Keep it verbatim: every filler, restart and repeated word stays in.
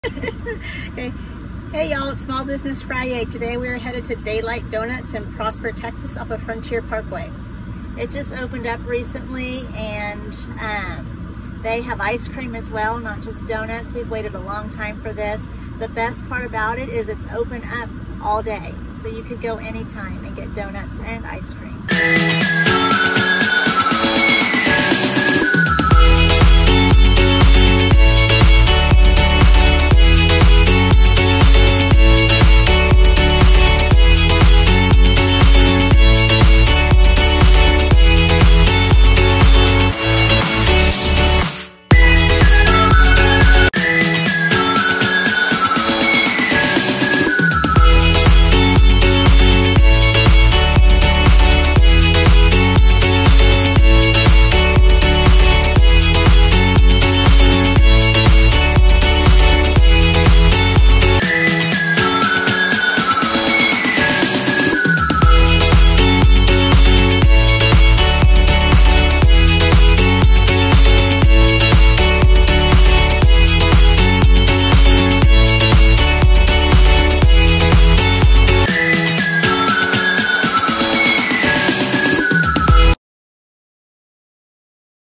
Okay. Hey y'all, it's Small Business Fri-YAY. Today we are headed to Daylight Donuts in Prosper, Texas off of Frontier Parkway. It just opened up recently and um, they have ice cream as well, not just donuts. We've waited a long time for this. The best part about it is it's open up all day. So you could go anytime and get donuts and ice cream.